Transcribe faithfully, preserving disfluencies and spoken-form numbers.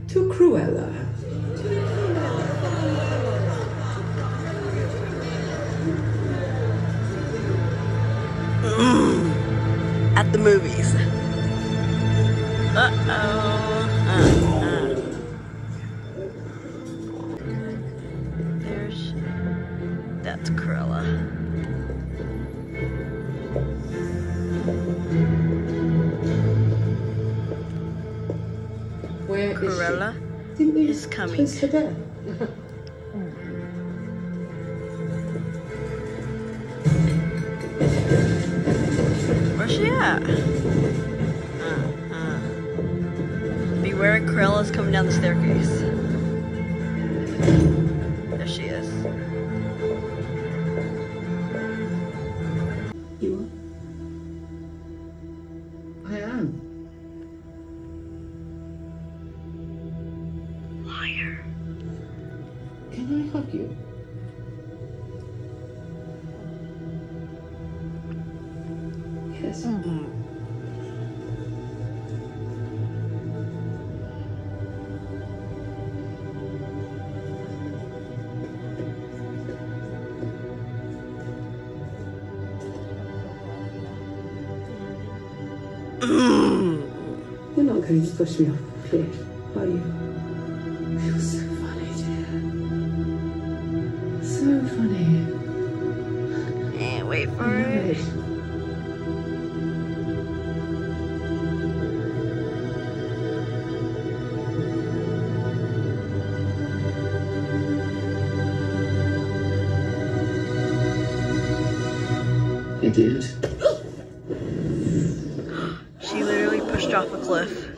to Cruella. Mm. At the movies. Uh-oh. Uh-uh. There's... That's Cruella. Where Cruella is, Didn't we is coming. twist her death? Where's she at? Uh, uh. Beware, Cruella's coming down the staircase. There she is. You are? I am. Liar. Can I hug you? Yes. Mm. Mm. You're not going to push me off the cliff, are you? You're so funny, dear. So funny. And wait for I love it. it. I did. She literally pushed off a cliff.